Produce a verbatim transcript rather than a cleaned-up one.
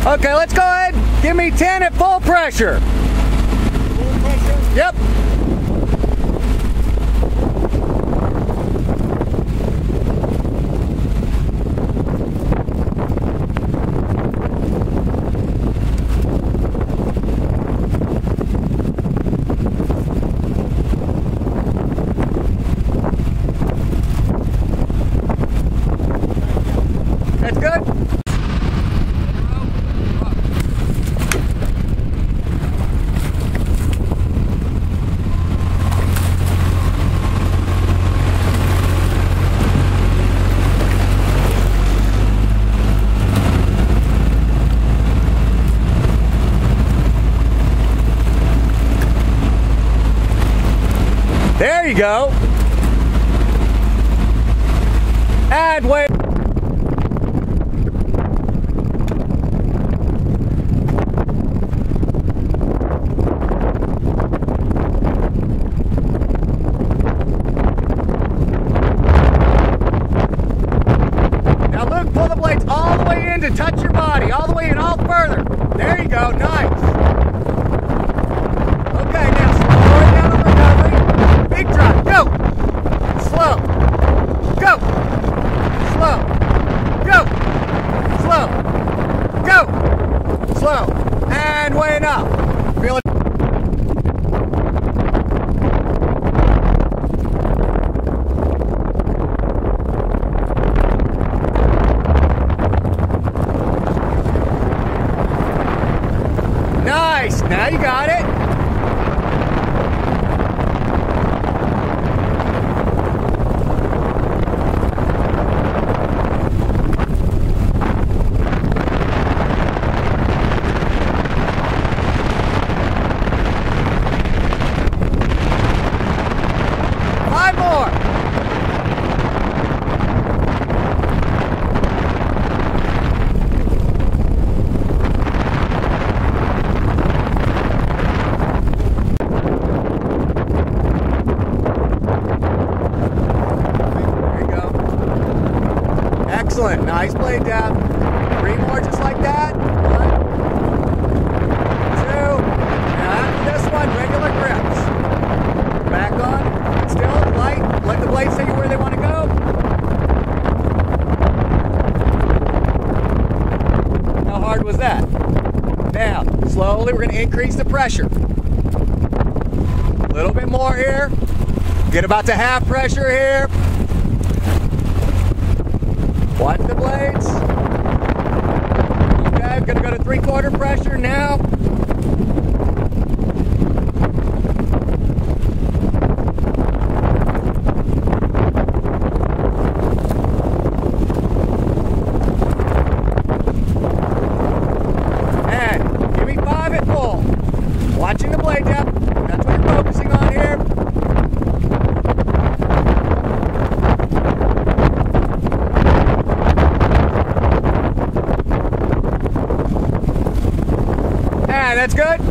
Okay, let's go ahead. Give me ten at full pressure. Full pressure? Yep. That's good. There you go. Add weight. Now Luke, pull the blades all the way in to touch your body, all the way in, all further. There you go, nice. Okay, now slow it down on recovery. Big drop, go. Slow. Go. Slow. Go. Slow. Go. Slow. And weighing up. Feel it. Nice. Now you got it. Five more. There you go. Excellent. Nice blade down. Three more just like that. One, two. Now after this one, regular grips. Back on. Still light. Let the blades take you where they want to go. How hard was that? Now, slowly we're going to increase the pressure. A little bit more here. Get about to half pressure here. Watch the blades. Okay, I'm going to go to three quarter pressure now. And give me five at full. Watching the blade depth. That's what you're focusing on here. And that's good.